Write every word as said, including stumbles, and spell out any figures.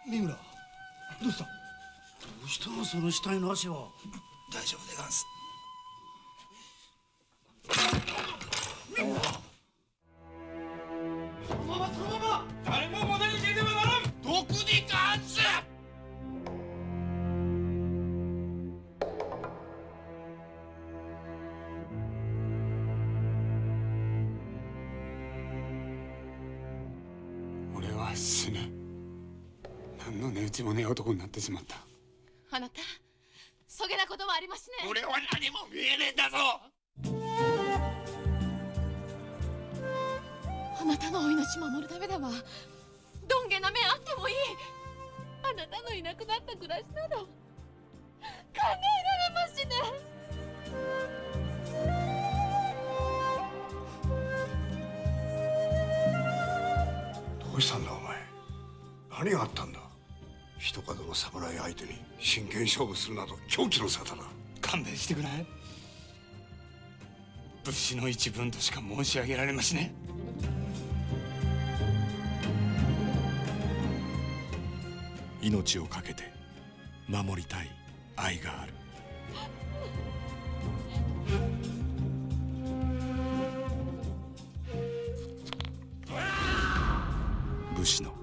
三村、どうした？どうしたのその死体の足は。 大丈夫でがんす。 三村、そのままそのまま誰も戻り出てはならん。どこにかんす。 俺は死ぬ。何の値打ちもねえ男になってしまった。 あなたそげなこともありますね。 俺は何も見えねえんだぞ。 あなたのお命守るためだわ。どんげな目あってもいい。あなたのいなくなった暮らしなど考えられますしね。 どうしたんだお前。何があったんだ。一角の侍相手に真剣勝負するなど狂気の沙汰だ。 勘弁してくれ。武士の一分としか申し上げられましね。 命を懸けて守りたい愛がある。武士の